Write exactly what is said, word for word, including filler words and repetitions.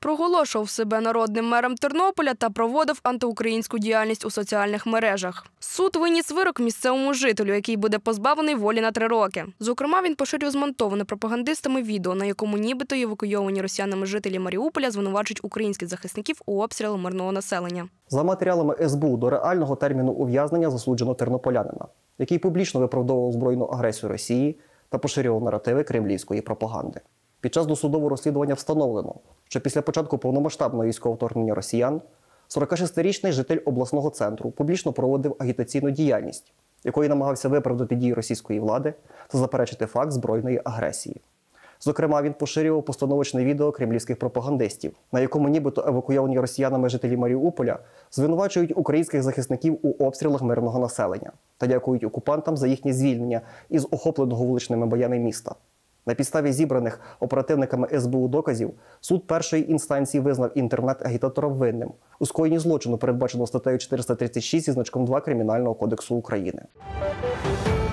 проголошував себе народним мером Тернополя та проводив антиукраїнську діяльність у соціальних мережах. Суд виніс вирок місцевому жителю, який буде позбавлений волі на три роки. Зокрема, він поширював змонтоване пропагандистами відео, на якому нібито евакуйовані росіянами жителі Маріуполя звинувачують українських захисників у обстрілах мирного населення. За матеріалами ес бе у до реального терміну ув'язнення засуджено тернополянина, який публічно виправдовував збройну агресію Росії та поширював наративи кремлівської пропаганди. Під час досудового розслідування встановлено, що після початку повномасштабного військового вторгнення росіян сорокашестирічний житель обласного центру публічно проводив агітаційну діяльність, якою намагався виправдати дії російської влади та заперечити факт збройної агресії. Зокрема, він поширював постановочне відео кремлівських пропагандистів, на якому нібито евакуйовані росіянами жителі Маріуполя звинувачують українських захисників у обстрілах мирного населення та дякують окупантам за їхнє звільнення із охопленого вуличними боями міста. На підставі зібраних оперативниками ес бе у доказів суд першої інстанції визнав інтернет-агітатора винним у скоєнні злочину, передбаченого статтею чотириста тридцять шість зі значком два Кримінального кодексу України.